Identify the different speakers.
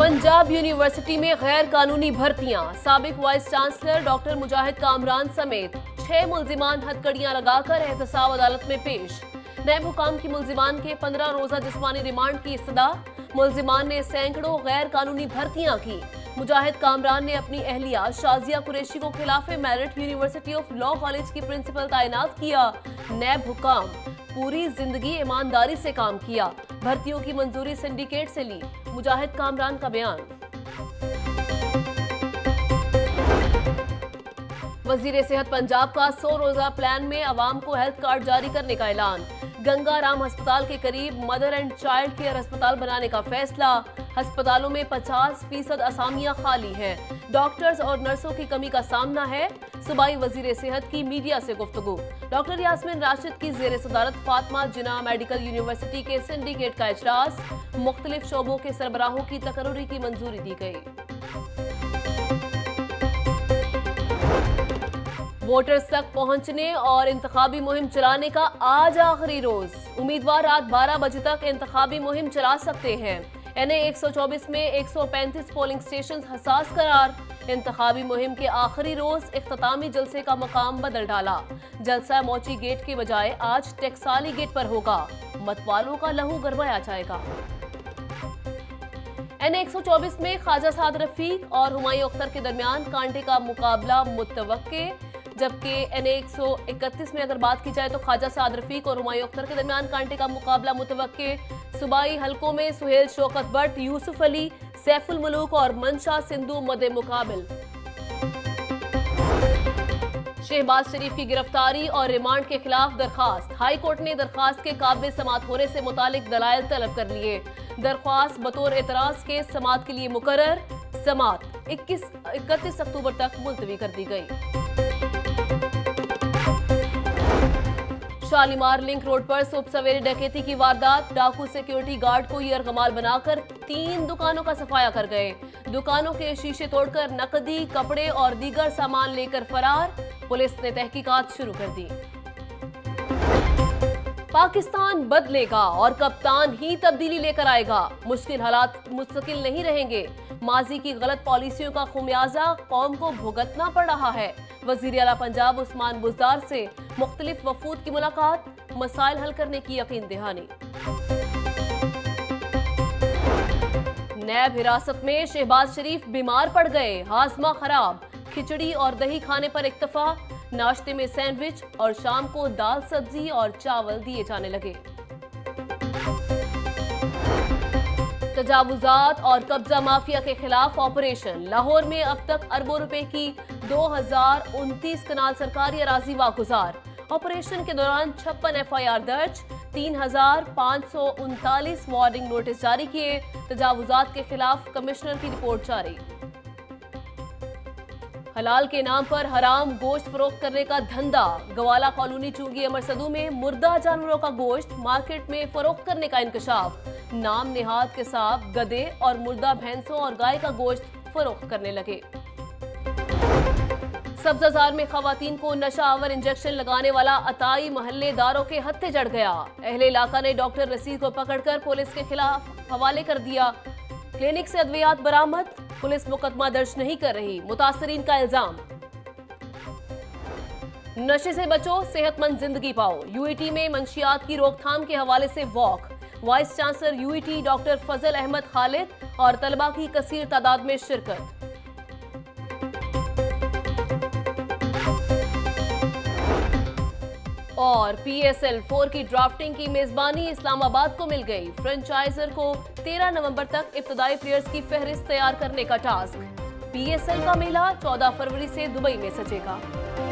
Speaker 1: Punjab university में गैर कानूनी भर्तियां। साबिक vice chancellor doctor Mujahid Kamran समेत 6 मुल्जिमान हथकड़ियां लगाकर एहतसाब अदालत में पेश। नैब हुकाम की मुल्जिमान के 15 रोजा जिस्मानी रिमांड की इस्तदा। मुल्जिमान ने सैकड़ों गैर कानूनी भर्तियां की। मुजाहिद कामरान ने अपनी अहलिया शाजिया कुरैशी को खिलाफ merit university of law college की प्रिंसिपल तैनात किया। नैब हुकाम पूरी जिंदगी ईमानदारी से काम किया। भर्तियों की मंजूरी सिंडिकेट से ली। मुजाहिद कामरान का बयान। वजीर सेहत पंजाब का 100 रोजा प्लान में अवाम को हेल्थ कार्ड जारी करने का ऐलान। गंगा राम अस्पताल के करीब मदर एंड चाइल्ड केयर अस्पताल बनाने का फैसला। अस्पतालों में 50% असामियां खाली हैं। डॉक्टर्स और नर्सों की कमी का सामना है। सूबाई वजीर सेहत की मीडिया से गुफ्तगू। डॉक्टर यास्मीन राशिद की जेर सदारत फातिमा जिन्ना मेडिकल यूनिवर्सिटी के सिंडिकेट का इजलास। मुख्तलिफ शोबों के सरबराहों की तकर्री की मंजूरी दी गई। वोटर्स तक पहुंचने और इंतखाबी मुहिम चलाने का आज आखिरी रोज। उम्मीदवार रात 12 बजे तक इंतखाबी मुहिम चला सकते हैं। NA 124 में 135 पोलिंग स्टेशन हसास करार। इंतखाबी मुहिम के आखिरी रोज इख्तितामी जलसे का मकाम बदल डाला। जलसा मौची गेट के बजाय आज टेक्साली गेट पर होगा। मतवालों का लहू गरमाया जाएगा। NA 124 में ख्वाजा साद रफीक और हुमायूं अख्तर के दरमियान कांटे का मुकाबला मुतवक्के, जबकि NA 131 में अगर बात की जाए तो ख्वाजा साद रफीक और हुमायूं अख्तर के दरमियान कांटे का मुकाबला मुतवक्के। सूबाई हलकों में सुहेल शौकत भट्ट, यूसुफ अली, सैफुल मुलूक और मंशा सिंधु मदे मुकाबिल। शहबाज शरीफ की गिरफ्तारी और रिमांड के खिलाफ दरखास्त। हाई कोर्ट ने दरखास्त के काबिल समात होने से मुतालिक दलाइल तलब कर लिए। दरख्वास्त बतौर एतराज के समात के लिए मुकर्रर। समात 31 अक्टूबर तक मुलतवी कर दी गई। शालीमार लिंक रोड पर सुबह सवेरे डकैती की वारदात। डाकू सिक्योरिटी गार्ड को यरगमाल बनाकर 3 दुकानों का सफाया कर गए। दुकानों के शीशे तोड़कर नकदी, कपड़े और दीगर सामान लेकर फरार। पुलिस ने तहकीकात शुरू कर दी। पाकिस्तान बदलेगा और कप्तान ही तब्दीली लेकर आएगा। मुश्किल हालात मुस्तकिल नहीं रहेंगे। माजी की गलत पॉलिसियों का खुमियाजा कौम को भुगतना पड़ रहा है। वजीर आला पंजाब उस्मान बुज़दार से मुख्तलिफ वफूद की मुलाकात। मसाइल हल करने की यकीन दहानी। नैब हिरासत में शहबाज शरीफ बीमार पड़ गए। हाजमा खराब। खिचड़ी और दही खाने पर इक्तफा। नाश्ते में सैंडविच और शाम को दाल, सब्जी और चावल दिए जाने लगे। तजावुजात और कब्जा माफिया के खिलाफ ऑपरेशन। लाहौर में अब तक अरबों रुपए की 2029 कनाल सरकारी अराजी वागुजार। ऑपरेशन के दौरान 56 FIR दर्ज, 3539 वार्निंग नोटिस जारी किए। तजावुजात के खिलाफ कमिश्नर की रिपोर्ट जारी। हलाल के नाम पर हराम गोश्त फरोख्त करने का धंधा। गवाला कॉलोनी चुंगी अमरसदू में मुर्दा जानवरों का गोश्त मार्केट में फरोख्त करने का इंकशाफ। नाम नेहाद के साथ गधे और मुर्दा भैंसों और गाय का गोश्त फरोख्त करने लगे। सब्जाजार में खवातीन को नशा आवर इंजेक्शन लगाने वाला अताई महल्लेदारों के हत्थे जड़ गया। अहले इलाका ने डॉक्टर रसीद को पकड़कर पुलिस के खिलाफ हवाले कर दिया। क्लिनिक से अद्वियात बरामद। पुलिस मुकदमा दर्ज नहीं कर रही। मुतासरीन का इल्जाम। नशे से बचो, सेहतमंद जिंदगी पाओ। UET में मंशियात की रोकथाम के हवाले से walk. Vice chancellor UET doctor Fazal Ahmad Khalid और तलबा की कसीर तादाद में शिरकत। और PSL 4 की ड्राफ्टिंग की मेजबानी इस्लामाबाद को मिल गई। फ्रेंचाइजर को 13 नवंबर तक इब्तदाई प्लेयर्स की फहरिस्त तैयार करने का टास्क। PSL का मेला 14 फरवरी से दुबई में सजेगा।